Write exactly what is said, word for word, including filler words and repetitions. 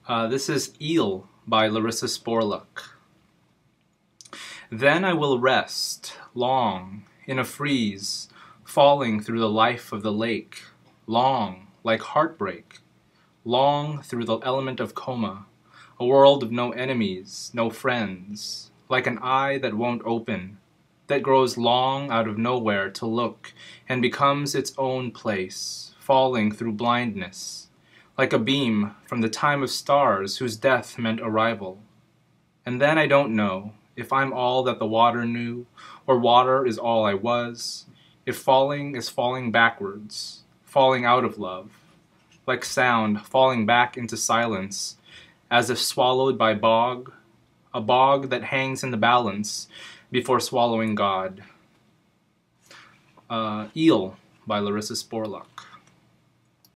Uh, this is Eel by Larissa Sporluck. Then I will rest long in a freeze, falling through the life of the lake, long like heartbreak, long through the element of coma, a world of no enemies, no friends, like an eye that won't open, that grows long out of nowhere to look and becomes its own place, falling through blindness, like a beam from the time of stars whose death meant arrival. And then I don't know if I'm all that the water knew, or water is all I was, if falling is falling backwards, falling out of love, like sound falling back into silence, as if swallowed by bog, a bog that hangs in the balance before swallowing God. Uh, Eel by Larissa Sporluck.